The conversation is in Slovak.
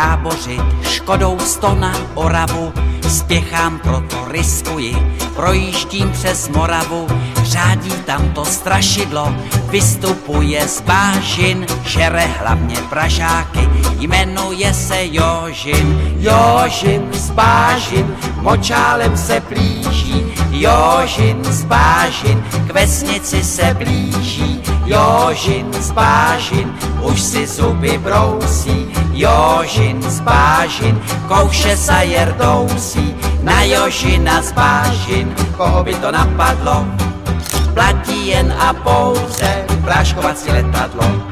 tábořit, Škodou 100 na Oravu, spěchám, proto riskuji, projíždím přes Moravu, řádí tam to strašidlo, vystupuje z bážin, žere hlavně Pražáky, jmenuje se Jožin. Jožin z bážin, močálem se blíží, Jožin z bážin, k vesnici se blíží, Jožin z bážin, už si zuby brousí, Jožin z bážin, kouše sajer dousí, na Jožina z bážin, koho by to napadlo, platí jen a pouze práškovací letadlo.